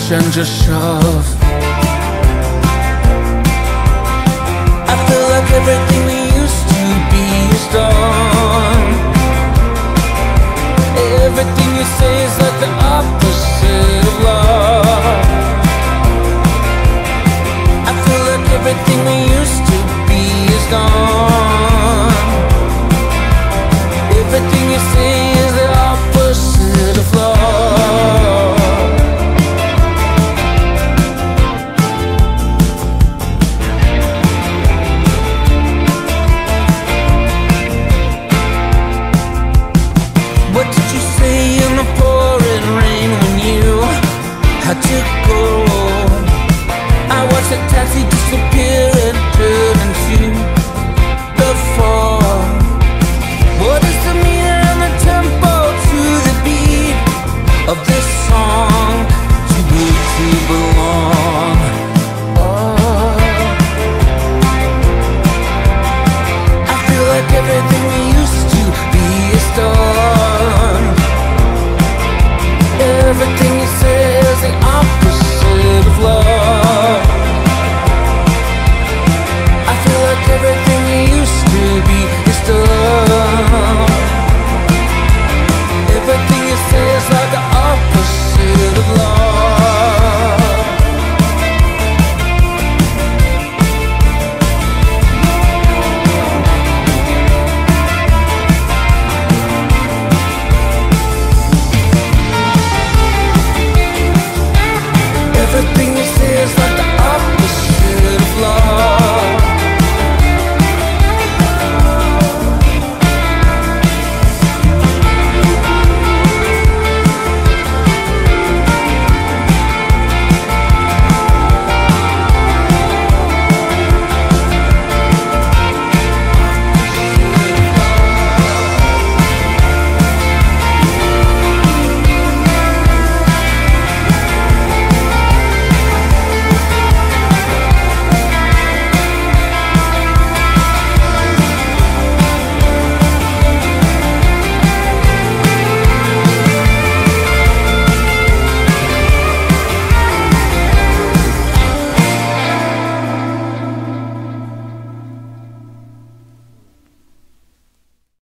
and just shove. I feel like everything we used to be is done. Everything you say is like the opposite of love. I feel like everything we used to be is gone. Everything you say is the opposite of love. What did you say in the pouring rain when you had to go? I watched the taxi disappear and turn into the fog. What does it mean